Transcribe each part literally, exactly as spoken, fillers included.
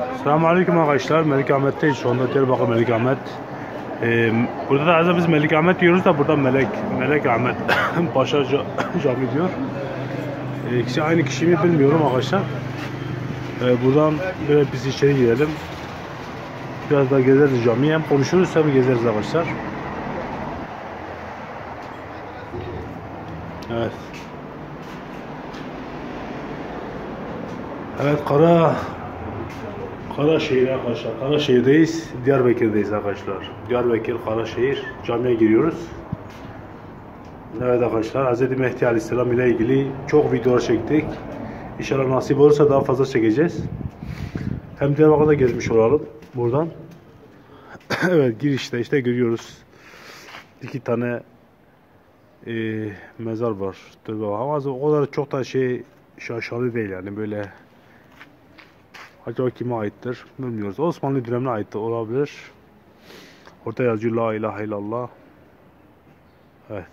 Selamünaleyküm arkadaşlar. Melikamet'teyiz şu anda. Diyarbakır Melikamet. Ee, burada da aslında biz Melikamet diyoruz da burada Melek Melek Ahmet Paşa Cami diyor. Ee, ikisi aynı kişi mi bilmiyorum arkadaşlar. Ee, buradan böyle biz içeri girelim. Biraz daha gezeriz camiyi. Hem konuşuruz hem gezeriz arkadaşlar. Evet. Evet, Kara Karaşehir arkadaşlar. Karaşehir'deyiz. Diyarbakır'dayız arkadaşlar. Diyarbakır, Karaşehir camiye giriyoruz. Evet arkadaşlar, Hz. Mehdi Aleyhisselam ile ilgili çok videolar çektik. İnşallah nasip olursa daha fazla çekeceğiz. Hem Diyarbakır'da gezmiş olalım buradan. Evet, girişte işte görüyoruz. İki tane e, mezar var. Ama o kadar çok da şey şaşalı değil yani, böyle. Acaba kime aittir bilmiyoruz. Osmanlı dönemine ait de olabilir. Orada yazıyor La ilahe illallah. Evet.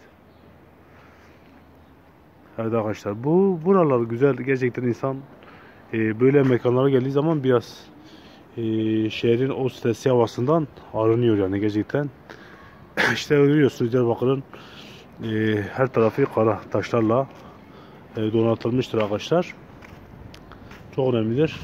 Evet arkadaşlar, bu buralar güzel gerçekten. İnsan e, böyle mekanlara geldiği zaman biraz e, şehrin o stresli havasından arınıyor yani gerçekten. İşte görüyorsunuz Diyarbakır'ın e, her tarafı kara taşlarla e, donatılmıştır arkadaşlar. Çok önemlidir.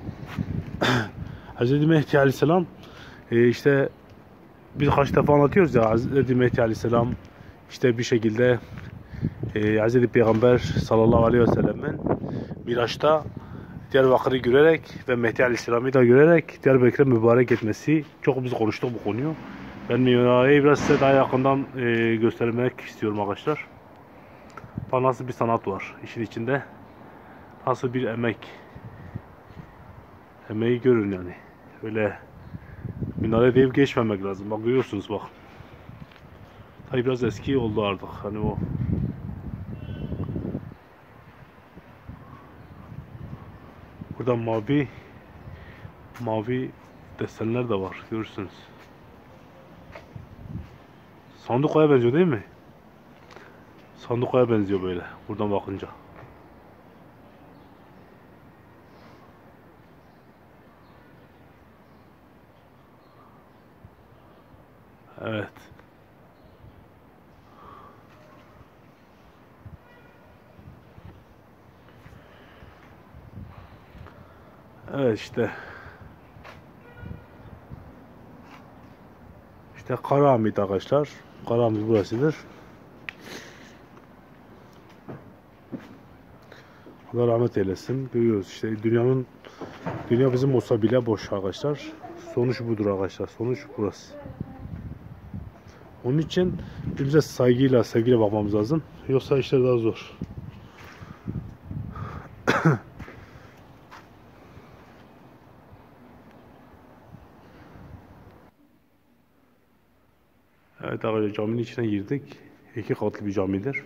Hz. Mehdi Aleyhisselam e, işte birkaç defa anlatıyoruz ya, Hz. Mehdi Aleyhisselam işte bir şekilde e, Hz. Peygamber sallallahu aleyhi ve sellem'in Miraç'ta Diyarbakır'ı görerek ve Mehdi Aleyhisselam'ı da görerek Diyarbakır'ı mübarek etmesi, çok biz konuştuk bu konuyu. Ben Miraç'ı biraz size daha yakından e, göstermek istiyorum arkadaşlar. Nasıl bir sanat var işin içinde, nasıl bir emek. Emeği görün yani. Öyle minare deyip geçmemek lazım. Bak görüyorsunuz bak. Tabii biraz eski oldu artık. Hani o. Burada mavi mavi desenler de var. Görürsünüz. Sandukoya benziyor değil mi? Sandukoya benziyor böyle. Buradan bakınca. Evet. Evet işte. İşte Karahamit arkadaşlar. Karahamit burasıdır. Allah rahmet eylesin. Görüyoruz işte dünyanın dünya bizim olsa bile boş arkadaşlar. Sonuç budur arkadaşlar. Sonuç burası. Onun için bize saygıyla, sevgiyle bakmamız lazım. Yoksa işler daha zor. Evet arkadaşlar, caminin içine girdik. İki katlı bir camidir.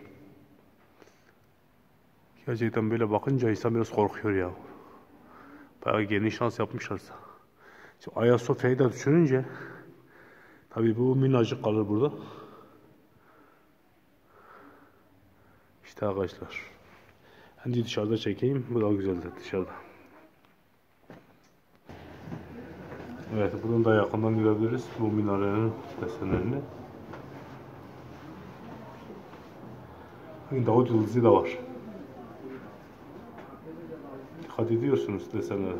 Gerçekten böyle bakınca insan biraz korkuyor ya. Bayağı geniş şans yapmışlarsa. Şimdi Ayasofya'yı da düşününce tabii bu minnacık kalır burada. İşte arkadaşlar. Hadi dışarıda çekeyim. Bu daha güzeldir dışarıda. Evet, buradan da yakından görebiliriz bu minarenin desenlerini. Davut yıldızı da var. Dikkat ediyorsunuz desenlere.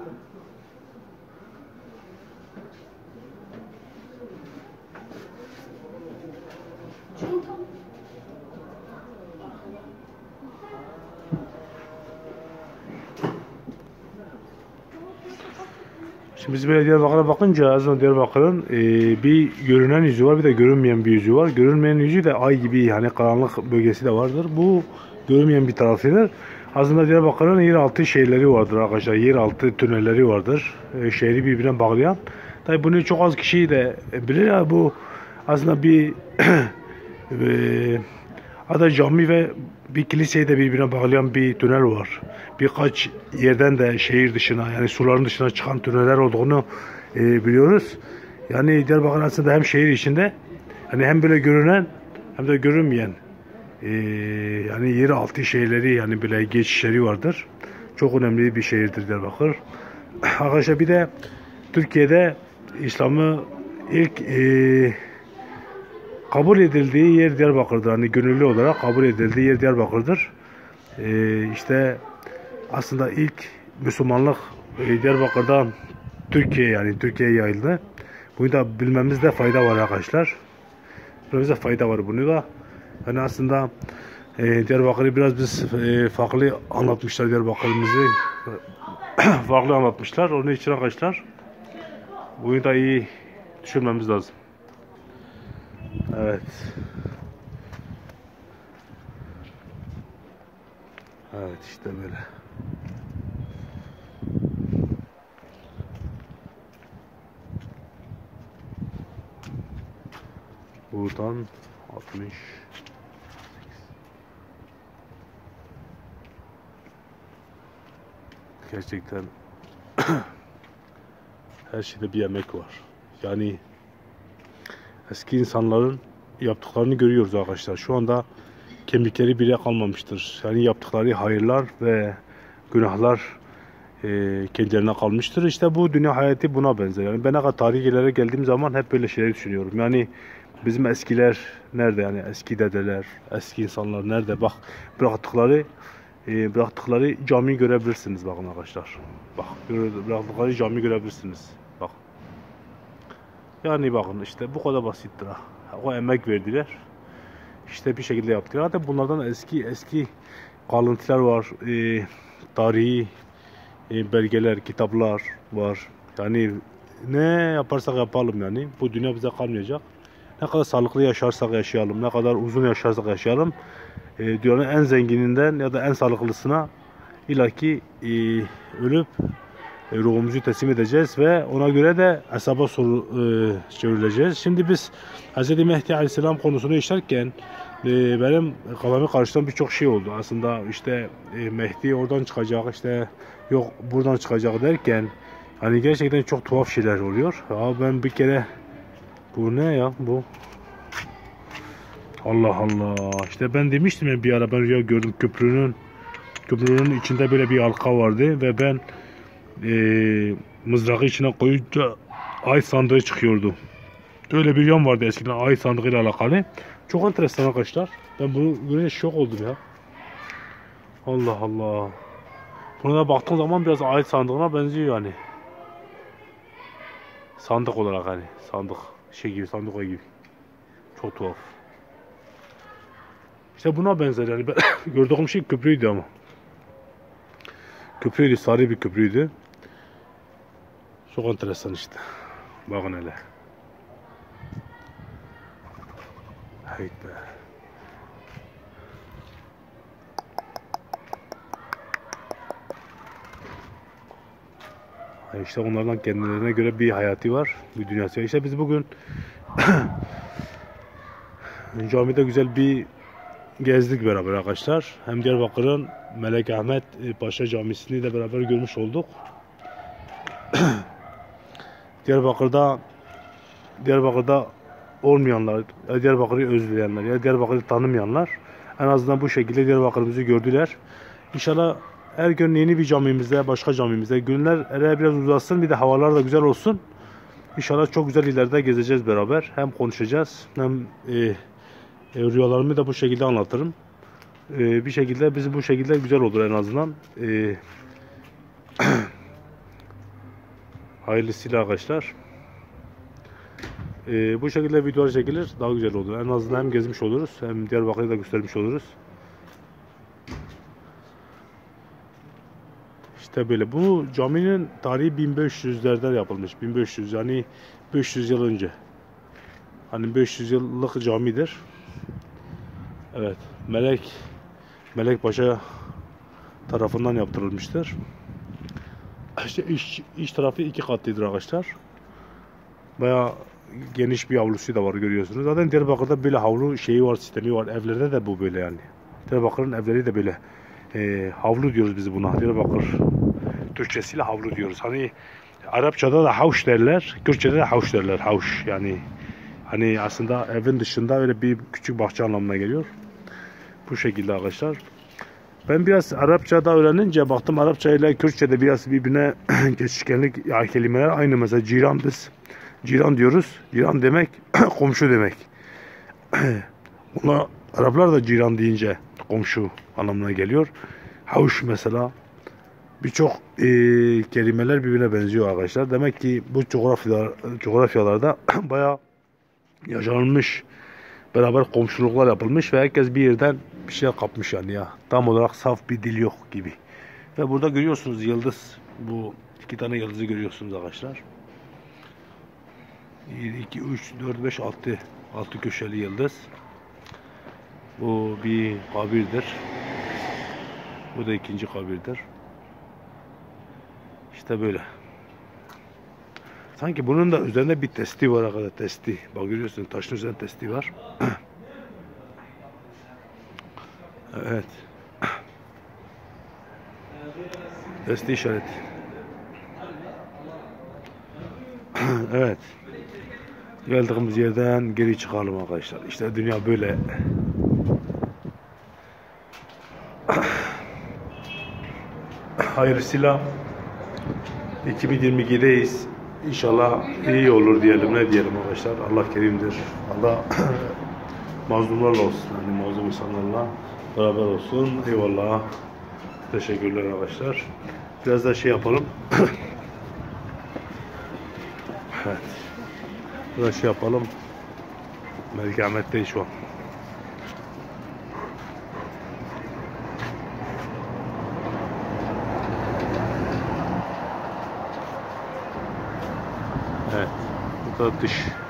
Şimdi biz böyle Diyarbakır'a bakınca aslında Diyarbakır'ın e, bir görünen yüzü var, bir de görünmeyen bir yüzü var. Görünmeyen yüzü de ay gibi, hani karanlık bölgesi de vardır. Bu görünmeyen bir tarafıdır. Aslında Diyarbakır'ın yeraltı şeyleri vardır arkadaşlar. Yeraltı tünelleri vardır. E, şehri birbirine bağlayan. Tabi bunu çok az kişi de bilir ya, bu aslında bir e, hatta cami ve bir kiliseyi de birbirine bağlayan bir tünel var. Birkaç yerden de şehir dışına, yani suların dışına çıkan tüneller olduğunu e, biliyoruz. Yani Diyarbakır aslında hem şehir içinde, hani hem böyle görünen hem de görünmeyen e, yani yeraltı şeyleri, yani böyle geçişleri vardır. Çok önemli bir şehirdir Diyarbakır. Arkadaşlar bir de Türkiye'de İslam'ı ilk e, kabul edildiği yer Diyarbakır'dır. Hani gönüllü olarak kabul edildiği yer Diyarbakır'dır. E, işte aslında ilk Müslümanlık e, Diyarbakır'dan Türkiye yani Türkiye'ye yayıldı. Bunu da bilmemizde fayda var arkadaşlar. Bilmemizde fayda var bunu da. Yani aslında e, Diyarbakır'ı biraz biz e, farklı anlatmışlar Diyarbakır'ımızı. farklı anlatmışlar. Onun için arkadaşlar bunu da iyi düşünmemiz lazım. Evet. Evet işte böyle. Buradan altmış. Gerçekten her şeyde bir emek var. Yani eski insanların yaptıklarını görüyoruz arkadaşlar. Şu anda kemikleri bile kalmamıştır. Yani yaptıkları hayırlar ve günahlar e, kendilerine kalmıştır. İşte bu dünya hayatı buna benzer. Yani ben ne kadar tarihlere geldiğim zaman hep böyle şeyleri düşünüyorum. Yani bizim eskiler nerede, yani eski dedeler, eski insanlar nerede? Bak bıraktıkları e, bıraktıkları camiyi görebilirsiniz bakın arkadaşlar. Bak bıraktıkları camiyi görebilirsiniz. Bak. Yani bakın işte bu kadar basittir ha. O emek verdiler. İşte bir şekilde yaptılar. Hatta bunlardan eski eski kalıntılar var. E, tarihi e, belgeler, kitaplar var. Yani ne yaparsak yapalım yani. Bu dünya bize kalmayacak. Ne kadar sağlıklı yaşarsak yaşayalım, ne kadar uzun yaşarsak yaşayalım, e, dünyanın en zengininden ya da en sağlıklısına ilaki e, ölüp e, ruhumuzu teslim edeceğiz ve ona göre de hesaba soru e, çevrileceğiz. Şimdi biz Hz. Mehdi Aleyhisselam konusunu işlerken e, benim kafamı karıştıran birçok şey oldu. Aslında işte e, Mehdi oradan çıkacak, işte yok buradan çıkacak derken hani gerçekten çok tuhaf şeyler oluyor. Ya ben bir kere bu ne ya bu? Allah Allah. İşte ben demiştim ya bir ara ben rüya gördüm köprünün köprünün içinde böyle bir halka vardı ve ben e, mızrağı içine koyunca ay sandığı çıkıyordu. Öyle bir yan vardı eskiden ay sandığı ile alakalı. Çok enteresan arkadaşlar. Ben bunu görünce şok oldum ya. Allah Allah. Buna da baktığım zaman biraz ay sandığına benziyor yani. Sandık olarak hani sandık şey gibi sandık gibi. Çok tuhaf. İşte buna benzer yani. Ben gördüğüm şey köprüydü ama. Köprüydü, sarı bir köprüydü. Çok enteresan işte. Bakın hele. Hayt be. İşte onlardan kendilerine göre bir hayatı var, bir dünyası var. İşte biz bugün camide güzel bir gezdik beraber arkadaşlar. Hem Diyarbakır'ın Melek Ahmet Paşa Camisi'ni de beraber görmüş olduk. Diyarbakır'da Diyarbakır'da olmayanlar, Diyarbakır'ı özleyenler ya Diyarbakır'ı tanımayanlar en azından bu şekilde Diyarbakır'ımızı gördüler. İnşallah her gün yeni bir camimizde, başka camimizde günler eğer biraz uzasın, bir de havalar da güzel olsun. İnşallah çok güzel ileride gezeceğiz beraber. Hem konuşacağız hem e, e, rüyalarımı da bu şekilde anlatırım. E, bir şekilde bizim bu şekilde güzel olur en azından. E, hayırlısıyla arkadaşlar. E, bu şekilde videolar çekilir daha güzel olur. En azından hem gezmiş oluruz hem Diyarbakır'ı da göstermiş oluruz. İşte böyle. Bu caminin tarihi bin beş yüzlerde yapılmış. bin beş yüz yani beş yüz yıl önce. Hani beş yüz yıllık camidir. Evet. Melek Melek Paşa tarafından yaptırılmıştır. İşte iç, iç tarafı iki katlıdır arkadaşlar. Bayağı geniş bir avlusu da var görüyorsunuz. Zaten Diyarbakır'da böyle havlu şeyi var, sistemi var. Evlerde de bu böyle yani. Diyarbakır'ın evleri de böyle. E, havlu diyoruz biz buna. Diyarbakır Türkçesiyle havlu diyoruz. Hani Arapçada da havş derler, Kürtçede de havş derler. Havş yani hani aslında evin dışında öyle bir küçük bahçe anlamına geliyor. Bu şekilde arkadaşlar. Ben biraz Arapça da öğrenince baktım Arapça ile Kürtçe de biraz birbirine geçişkenlik ya kelimeler aynı. Mesela ciran biz ciran diyoruz. Ciran demek komşu demek. Buna Araplar da ciran deyince komşu anlamına geliyor. Havuş mesela birçok e, kelimeler birbirine benziyor arkadaşlar. Demek ki bu coğrafyalar, coğrafyalarda bayağı yaşanılmış, beraber komşuluklar yapılmış ve herkes bir yerden bir şey kapmış yani ya. Tam olarak saf bir dil yok gibi. Ve burada görüyorsunuz yıldız. Bu iki tane yıldızı görüyorsunuz arkadaşlar. bir, iki, üç, dört, beş, altı. altı köşeli yıldız. Bu bir kabirdir. Bu da ikinci kabirdir. İşte böyle. Sanki bunun da üzerinde bir testi var arkadaşlar. Testi. Bak görüyorsun taşın üzerinde testi var. Evet. Testi işareti. Evet. Geldiğimiz yerden geri çıkalım arkadaşlar. İşte dünya böyle. Hayırlısıyla iki bin yirmi iki'deyiz. İnşallah iyi olur diyelim. Ne diyelim arkadaşlar? Allah kerimdir. Allah mazlumlarla olsun. Yani mazlum insanlarla beraber olsun. Eyvallah. Teşekkürler arkadaşlar. Biraz da şey yapalım. Evet. Biraz şey yapalım. Melike Ahmet'teyiz şu an. Evet. Bu da dış.